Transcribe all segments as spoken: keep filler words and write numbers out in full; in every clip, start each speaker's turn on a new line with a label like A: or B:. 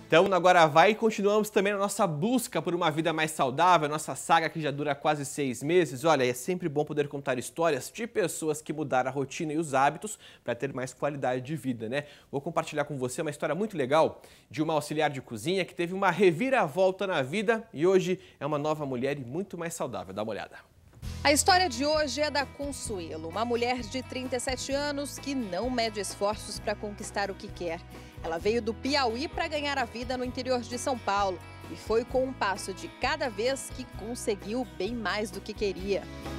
A: Então, agora vai e continuamos também na nossa busca por uma vida mais saudável, nossa saga que já dura quase seis meses. Olha, é sempre bom poder contar histórias de pessoas que mudaram a rotina e os hábitos para ter mais qualidade de vida, né? Vou compartilhar com você uma história muito legal de uma auxiliar de cozinha que teve uma reviravolta na vida e hoje é uma nova mulher e muito mais saudável. Dá uma olhada.
B: A história de hoje é da Consuelo, uma mulher de trinta e sete anos que não mede esforços para conquistar o que quer. Ela veio do Piauí para ganhar a vida no interior de São Paulo e foi com um passo de cada vez que conseguiu bem mais do que queria.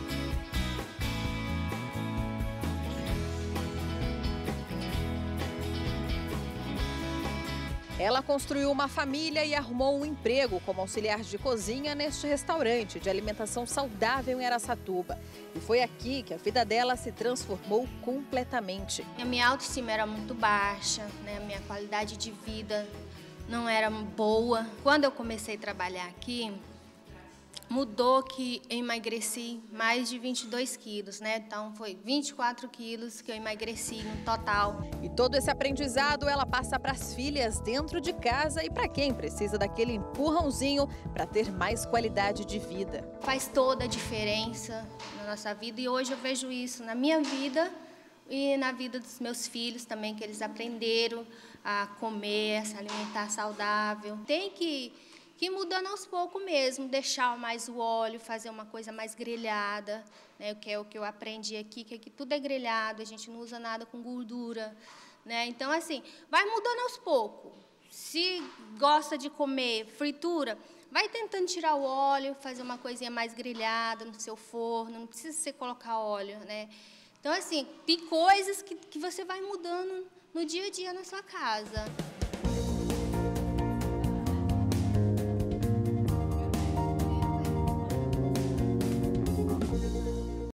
B: Ela construiu uma família e arrumou um emprego como auxiliar de cozinha neste restaurante de alimentação saudável em Araçatuba. E foi aqui que a vida dela se transformou completamente.
C: A minha autoestima era muito baixa, né? A minha qualidade de vida não era boa. Quando eu comecei a trabalhar aqui, mudou que eu emagreci mais de vinte e dois quilos, né? Então foi vinte e quatro quilos que eu emagreci no total.
B: E todo esse aprendizado ela passa para as filhas dentro de casa e para quem precisa daquele empurrãozinho para ter mais qualidade de vida.
C: Faz toda a diferença na nossa vida e hoje eu vejo isso na minha vida e na vida dos meus filhos também, que eles aprenderam a comer, a se alimentar saudável. Tem que que mudando aos poucos mesmo, deixar mais o óleo, fazer uma coisa mais grelhada, né, que é o que eu aprendi aqui, que aqui tudo é grelhado, a gente não usa nada com gordura, né? Então, assim, vai mudando aos poucos. Se gosta de comer fritura, vai tentando tirar o óleo, fazer uma coisinha mais grelhada no seu forno, não precisa você colocar óleo, né? Então, assim, tem coisas que, que você vai mudando no dia a dia na sua casa.